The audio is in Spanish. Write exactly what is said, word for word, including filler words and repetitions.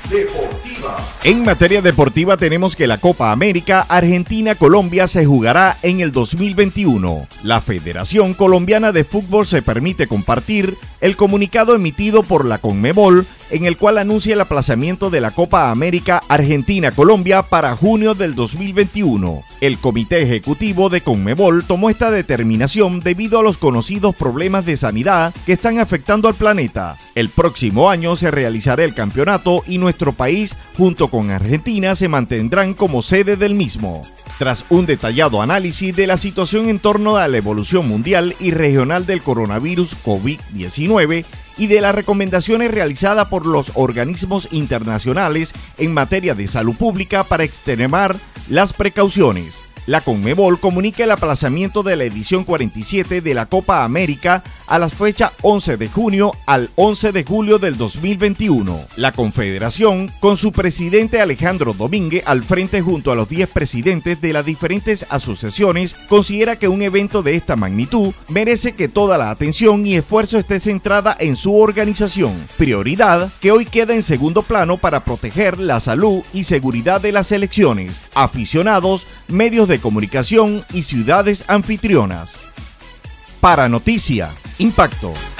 Deportiva. En materia deportiva tenemos que la Copa América Argentina-Colombia se jugará en el dos mil veintiuno. La Federación Colombiana de Fútbol se permite compartir el comunicado emitido por la Conmebol, en el cual anuncia el aplazamiento de la Copa América Argentina-Colombia para junio del dos mil veintiuno. El Comité Ejecutivo de Conmebol tomó esta determinación debido a los conocidos problemas de sanidad que están afectando al planeta. El próximo año se realizará el campeonato y nuestro país, junto con Argentina, se mantendrán como sede del mismo. Tras un detallado análisis de la situación en torno a la evolución mundial y regional del coronavirus COVID diecinueve y de las recomendaciones realizadas por los organismos internacionales en materia de salud pública para extremar las precauciones, la Conmebol comunica el aplazamiento de la edición cuarenta y siete de la Copa América a las fechas once de junio al once de julio del dos mil veintiuno. La Confederación, con su presidente Alejandro Domínguez al frente junto a los diez presidentes de las diferentes asociaciones, considera que un evento de esta magnitud merece que toda la atención y esfuerzo esté centrada en su organización, prioridad que hoy queda en segundo plano para proteger la salud y seguridad de las selecciones, aficionados, medios de comunicación y ciudades anfitrionas. Para Noticia Impacto.